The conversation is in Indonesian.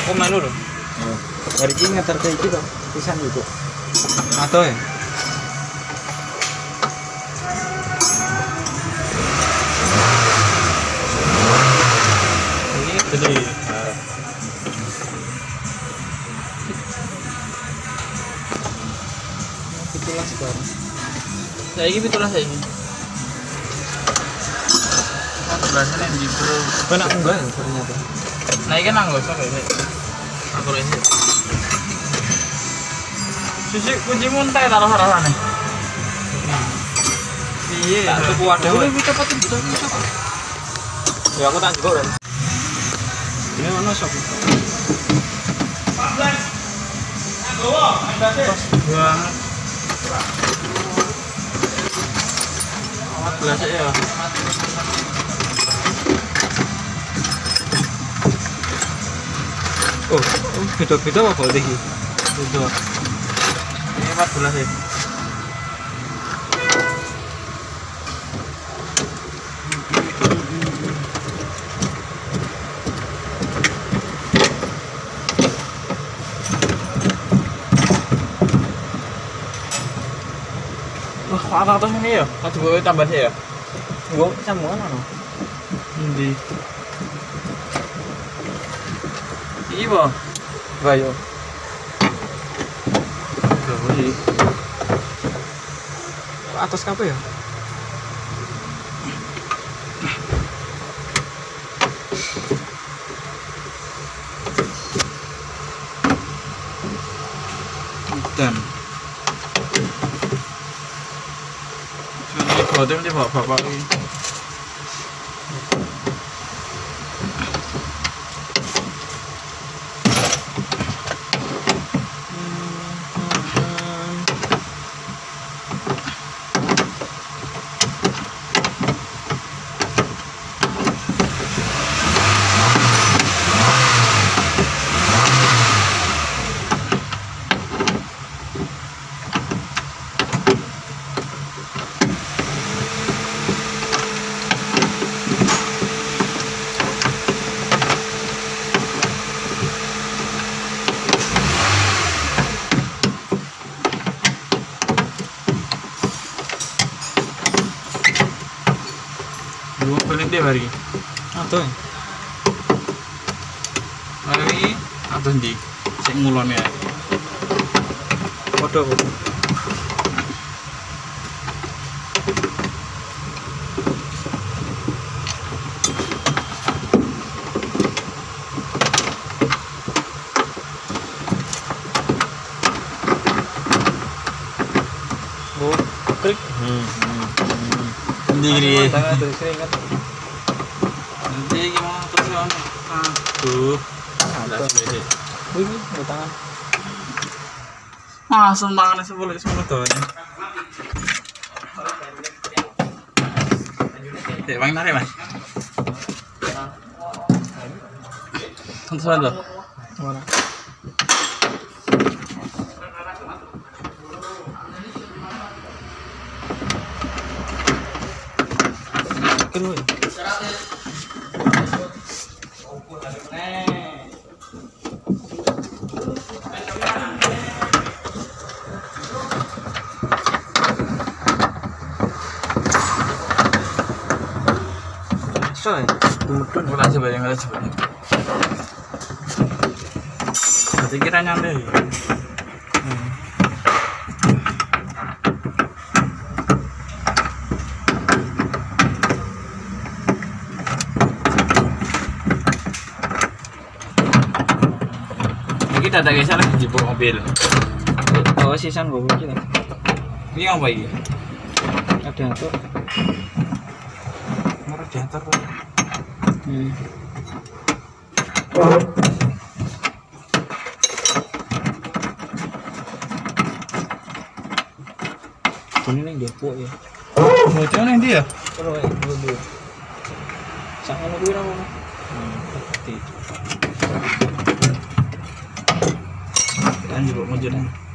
aku main dulu. Dari ini ngetar kayak gitu, pisan gitu. Atau ya? Ini jadi Itulah sekarang. saya ini betul saya ini. Bahasanya di bro. Benar enggak ya ternyata. Nah ini kan anggota kayak aku ini. Sisi kunci muntah taruh harapan nih. Iya. Tak cukup ada. Udah kita cepetin kita cepat. Ya aku tak juga kan. Ini mana sok? 14. Banget. 14 ya. Oh, beda-beda apa boleh iki? Beda. Ini 14 ya. Wah, atas ini ya. Aduh, gue tambah ya. Gua sambungan mana? Endi? Iya. Bayo. Gawai. Atas kape ya? Dan ini botem di bapak ini. Dua balik deh hari. Atau Hari atau di sing ngulon ya. foto. Oh, klik. Nanti gini. Tangan tuh keringat. Nanti gimana terus ya? Aduh. Ada sih. Wih, di tangan. Masuk tangannya sebelum semua tuh. Ya, bang nari mas. Tentuan loh. Mana? Kelu. Soalnya, kemudian Mulai coba yang ada coba. Berarti kira nyantai. Kita ada geser di mobil. bawa sisan gue gitu. Ini apa ini? Ada tuh. Merah jantar. Ini nih Depok ya. Bocor nih dia. Terus ya, dulu. Sangat lebih ramah. Kan juga mau jalan.